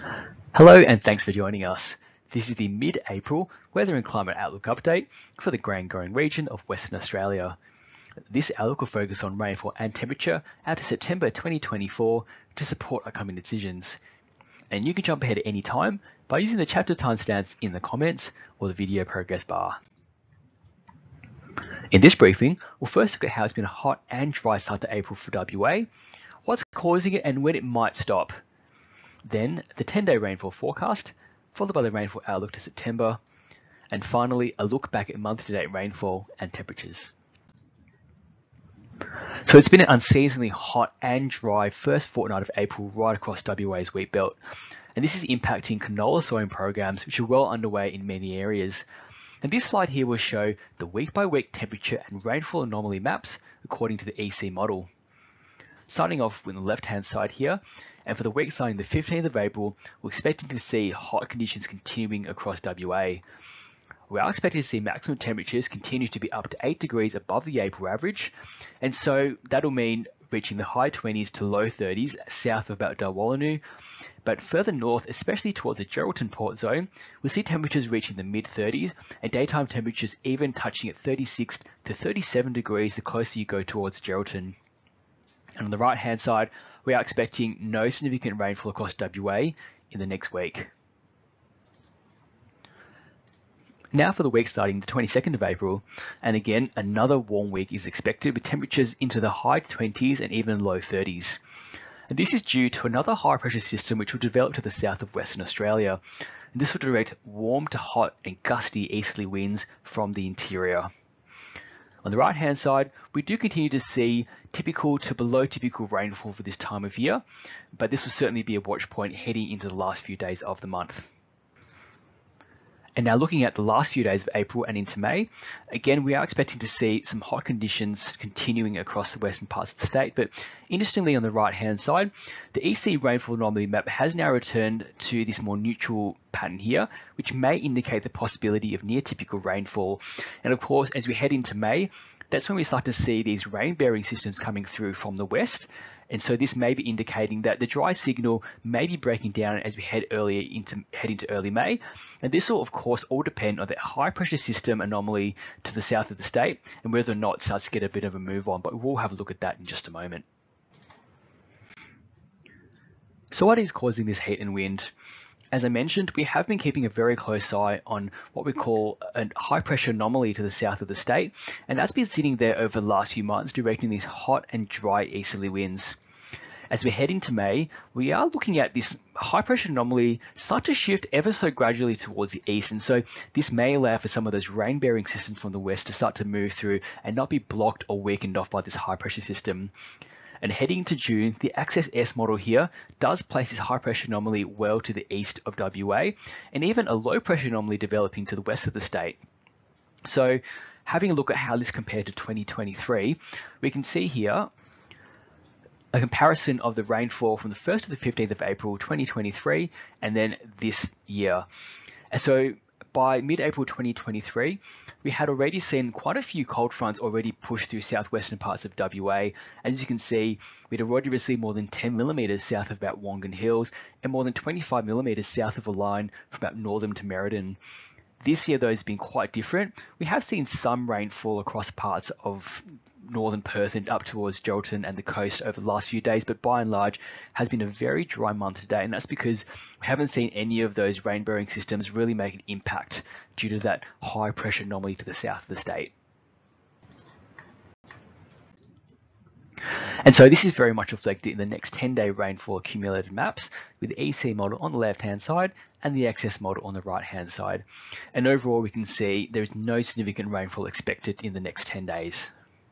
Hello and thanks for joining us. This is the mid-April Weather and Climate Outlook update for the grain-growing region of Western Australia. This outlook will focus on rainfall and temperature out to September 2024 to support upcoming decisions. And you can jump ahead at any time by using the chapter timestamps in the comments or the video progress bar. In this briefing, we'll first look at how it's been a hot and dry start to April for WA, what's causing it and when it might stop. Then the 10-day rainfall forecast, followed by the rainfall outlook to September, and finally a look back at month-to-date rainfall and temperatures. So it's been an unseasonably hot and dry first fortnight of April right across WA's wheat belt, and this is impacting canola sowing programs which are well underway in many areas. And this slide here will show the week-by-week temperature and rainfall anomaly maps according to the EC model. Starting off with the left-hand side here, and for the week starting the 15th of April, we're expecting to see hot conditions continuing across WA. We are expecting to see maximum temperatures continue to be up to 8 degrees above the April average, and so that'll mean reaching the high 20s to low 30s south of about Darwallinu, but further north, especially towards the Geraldton Port Zone, we'll see temperatures reaching the mid-30s and daytime temperatures even touching at 36 to 37 degrees the closer you go towards Geraldton. And on the right hand side, we are expecting no significant rainfall across WA in the next week. Now for the week starting the 22nd of April, and again another warm week is expected with temperatures into the high 20s and even low 30s. And this is due to another high pressure system which will develop to the south of Western Australia. And this will direct warm to hot and gusty easterly winds from the interior. On the right hand side, we do continue to see typical to below typical rainfall for this time of year, but this will certainly be a watch point heading into the last few days of the month. And now looking at the last few days of April and into May, again, we are expecting to see some hot conditions continuing across the western parts of the state. But interestingly, on the right-hand side, the EC rainfall anomaly map has now returned to this more neutral pattern here, which may indicate the possibility of near typical rainfall. And of course, as we head into May, that's when we start to see these rain-bearing systems coming through from the west. And so this may be indicating that the dry signal may be breaking down as we head into early May. And this will, of course, all depend on that high pressure system anomaly to the south of the state and whether or not it starts to get a bit of a move on. But we'll have a look at that in just a moment. So what is causing this heat and wind? As I mentioned, we have been keeping a very close eye on what we call a high pressure anomaly to the south of the state, and that's been sitting there over the last few months, directing these hot and dry easterly winds. As we head into May, we are looking at this high pressure anomaly start to shift ever so gradually towards the east, and so this may allow for some of those rain-bearing systems from the west to start to move through and not be blocked or weakened off by this high pressure system. And heading into June, the Access S model here does place this high pressure anomaly well to the east of WA, and even a low pressure anomaly developing to the west of the state. So having a look at how this compared to 2023, we can see here a comparison of the rainfall from the 1st to the 15th of April 2023 and then this year. And so by mid-April 2023, we had already seen quite a few cold fronts already push through southwestern parts of WA. As you can see, we'd already received more than 10 millimetres south of about Wongan Hills and more than 25 millimetres south of a line from about Northam to Merredin. This year, though, has been quite different. We have seen some rainfall across parts of northern Perth and up towards Geraldton and the coast over the last few days, but by and large has been a very dry month today, and that's because we haven't seen any of those rain-bearing systems really make an impact due to that high pressure anomaly to the south of the state. And so this is very much reflected in the next 10-day rainfall accumulated maps with the EC model on the left-hand side and the XS model on the right-hand side. And overall, we can see there is no significant rainfall expected in the next 10 days.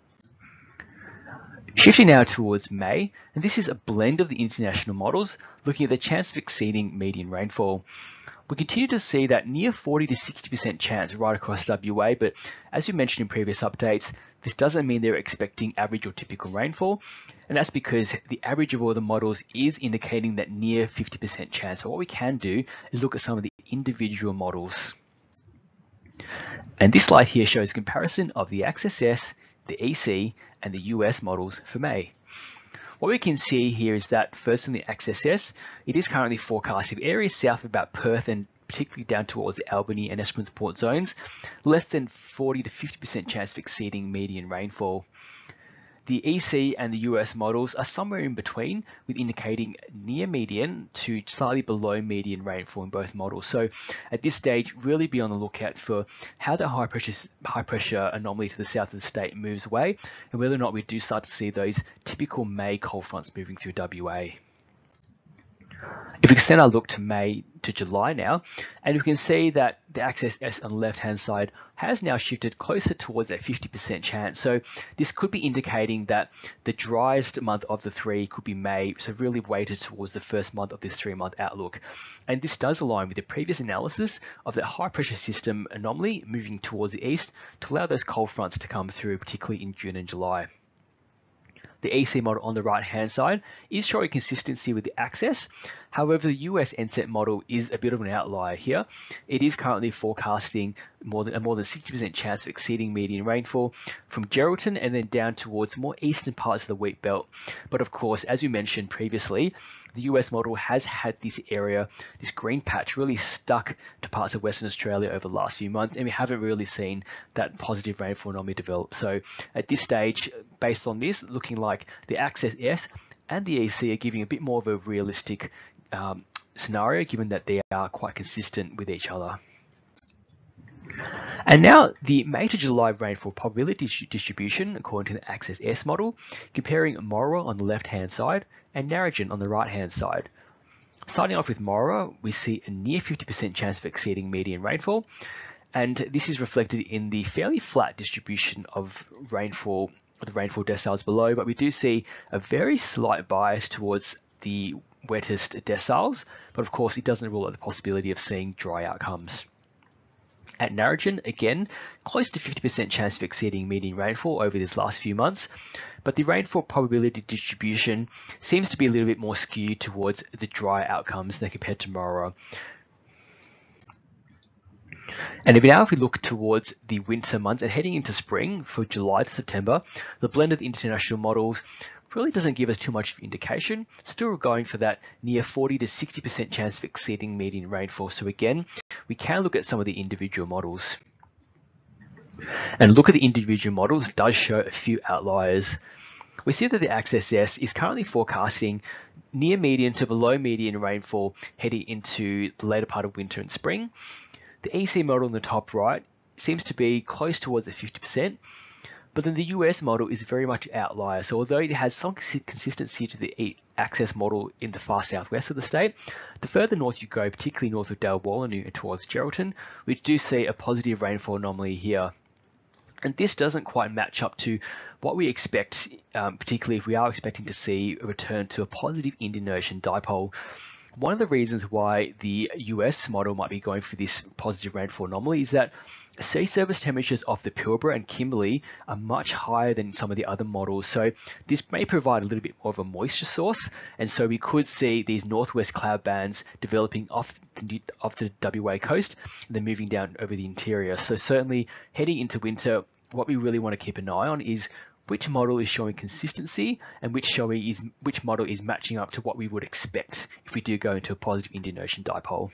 Shifting now towards May, and this is a blend of the international models looking at the chance of exceeding median rainfall. We continue to see that near 40 to 60% chance right across WA, but as we mentioned in previous updates, this doesn't mean they're expecting average or typical rainfall, and that's because the average of all the models is indicating that near 50% chance. So what we can do is look at some of the individual models. And this slide here shows a comparison of the Access S, the EC, and the US models for May. what we can see here is that first on the XSS, it is currently forecasting areas south of about Perth and particularly down towards the Albany and Esperance Port zones, less than 40 to 50% chance of exceeding median rainfall. The EC and the US models are somewhere in between, with indicating near median to slightly below median rainfall in both models. So at this stage, really be on the lookout for how the high pressure anomaly to the south of the state moves away, and whether or not we do start to see those typical May cold fronts moving through WA. If we extend our look to May to July now, and we can see that the axis S on the left-hand side has now shifted closer towards that 50% chance. So this could be indicating that the driest month of the three could be May, so really weighted towards the first month of this 3-month outlook. And this does align with the previous analysis of that high pressure system anomaly moving towards the east to allow those cold fronts to come through, particularly in June and July. The EC model on the right-hand side is showing consistency with the axis. However, the US NSET model is a bit of an outlier here. It is currently forecasting more than 60% chance of exceeding median rainfall from Geraldton and then down towards more eastern parts of the wheat belt. But of course, as we mentioned previously, the US model has had this area, this green patch, really stuck to parts of Western Australia over the last few months, and we haven't really seen that positive rainfall anomaly develop. So at this stage, based on this, looking like the axis S and the EC are giving a bit more of a realistic scenario, given that they are quite consistent with each other. And now the May to July rainfall probability distribution according to the axis S model, comparing Morra on the left-hand side and Narrogin on the right-hand side. Starting off with Morra, we see a near 50% chance of exceeding median rainfall, and this is reflected in the fairly flat distribution of rainfall, the rainfall deciles below, but we do see a very slight bias towards the wettest deciles, but of course it doesn't rule out the possibility of seeing dry outcomes. At Narrogin, again, close to 50% chance of exceeding median rainfall over these last few months, but the rainfall probability distribution seems to be a little bit more skewed towards the dry outcomes than compared to Morra. And if we look towards the winter months and heading into spring for July to September, the blend of the international models really doesn't give us too much of indication. Still going for that near 40 to 60% chance of exceeding median rainfall. So again, we can look at some of the individual models. And look at the individual models does show a few outliers. We see that the axis S is currently forecasting near median to below median rainfall heading into the later part of winter and spring. The EC model in the top right seems to be close towards the 50%. But then the US model is very much outlier. So although it has some consistency to the axis model in the far southwest of the state, the further north you go, particularly north of Dalwallinu and towards Geraldton, we do see a positive rainfall anomaly here. And this doesn't quite match up to what we expect, particularly if we are expecting to see a return to a positive Indian Ocean dipole. One of the reasons why the US model might be going for this positive rainfall anomaly is that sea surface temperatures off the Pilbara and Kimberley are much higher than some of the other models. So this may provide a little bit more of a moisture source. And so we could see these northwest cloud bands developing off the WA coast and then moving down over the interior. So certainly heading into winter, what we really want to keep an eye on is which model is showing consistency and which model is matching up to what we would expect if we do go into a positive Indian Ocean dipole.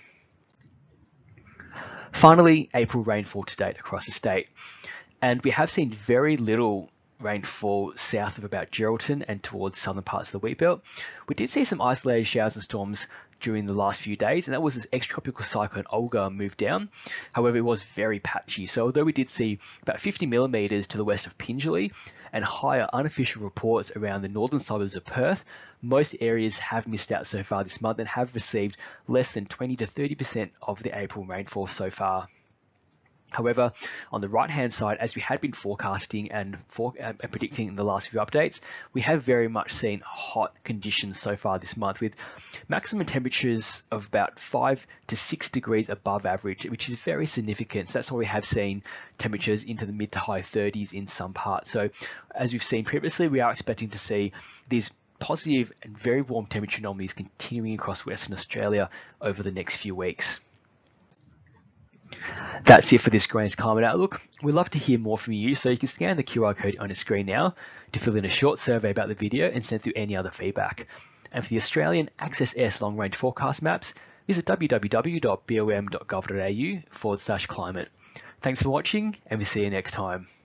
Finally, April rainfall to date across the state. And we have seen very little rainfall south of about Geraldton and towards southern parts of the wheat belt. We did see some isolated showers and storms during the last few days, and that was as ex-tropical cyclone Olga moved down. However, it was very patchy. So although we did see about 50 millimeters to the west of Pingelly and higher unofficial reports around the northern suburbs of Perth, most areas have missed out so far this month and have received less than 20 to 30% of the April rainfall so far. However, on the right-hand side, as we had been forecasting and predicting in the last few updates, we have very much seen hot conditions so far this month, with maximum temperatures of about 5 to 6 degrees above average, which is very significant. So that's why we have seen temperatures into the mid to high 30s in some parts. So as we've seen previously, we are expecting to see these positive and very warm temperature anomalies continuing across Western Australia over the next few weeks. That's it for this Grain's Climate Outlook. We'd love to hear more from you, so you can scan the QR code on your screen now to fill in a short survey about the video and send through any other feedback. And for the Australian Access Air's long-range forecast maps, visit www.bom.gov.au/climate. Thanks for watching, and we'll see you next time.